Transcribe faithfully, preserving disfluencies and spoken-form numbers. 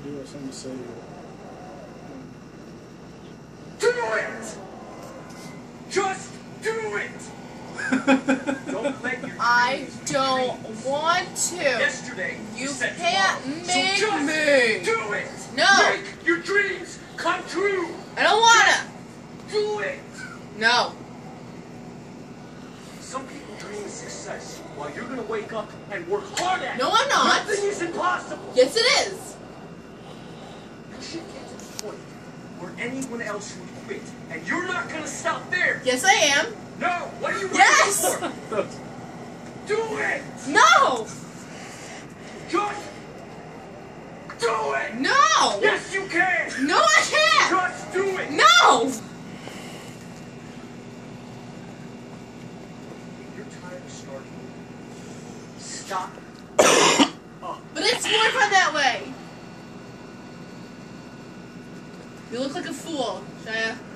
do have something to say here. Do it! Just do it! Don't let your I dreams don't be dreams. want to. Yesterday, You said can't tomorrow. make so just me. do it! No. Make your dreams come true! I don't wanna. Do it! No. Some people dream of success while you're gonna wake up and work hard at it. No, I'm not. Nothing is impossible. Yes, it is. You should get to the point where anyone else would quit, and you're not gonna stop there. Yes, I am. No, what are you Yes. waiting for? Do it! No. Just do it! No. Yes, you can! No, I can't. Just do it! No. If you're tired of starting, stop. Oh. But it's more fun that way. You look like a fool, Shia.